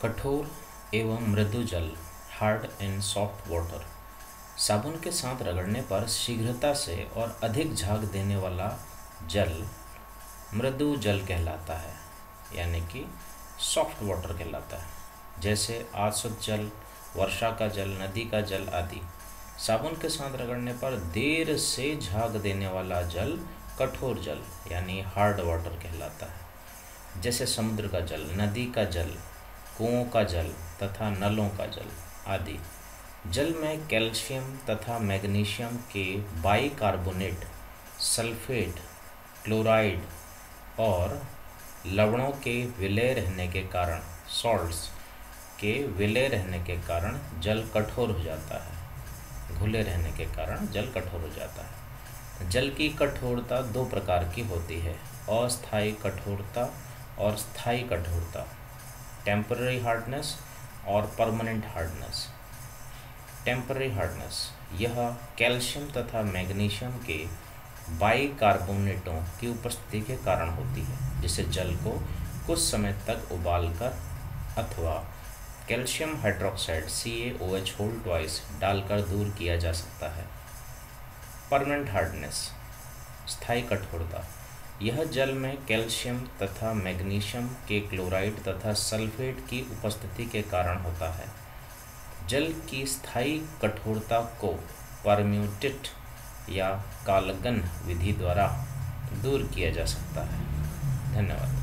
कठोर एवं मृदु जल, हार्ड एंड सॉफ्ट वाटर। साबुन के साथ रगड़ने पर शीघ्रता से और अधिक झाग देने वाला जल मृदु जल कहलाता है, यानी कि सॉफ्ट वाटर कहलाता है। जैसे आसुत जल, वर्षा का जल, नदी का जल आदि। साबुन के साथ रगड़ने पर देर से झाग देने वाला जल कठोर जल यानी हार्ड वाटर कहलाता है। जैसे समुद्र का जल, नदी का जल, कुओं का जल तथा नलों का जल आदि। जल में कैल्शियम तथा मैग्नीशियम के बाइकार्बोनेट, सल्फेट, क्लोराइड और लवणों के विलय रहने के कारण, सॉल्ट्स के विलय रहने के कारण जल कठोर हो जाता है। घुले रहने के कारण जल कठोर हो जाता है। जल की कठोरता दो प्रकार की होती है, अस्थायी कठोरता और स्थायी कठोरता, टेम्पररी हार्डनेस और परमानेंट हार्डनेस। टेम्पररी हार्डनेस यह कैल्शियम तथा मैग्नीशियम के बाइकार्बोनेटों की उपस्थिति के कारण होती है, जिसे जल को कुछ समय तक उबालकर अथवा कैल्शियम हाइड्रोक्साइड CaOH डालकर दूर किया जा सकता है। परमानेंट हार्डनेस स्थायी कठोरता यह जल में कैल्शियम तथा मैग्नीशियम के क्लोराइड तथा सल्फेट की उपस्थिति के कारण होता है। जल की स्थायी कठोरता को परम्यूटेट या कालगन विधि द्वारा दूर किया जा सकता है। धन्यवाद।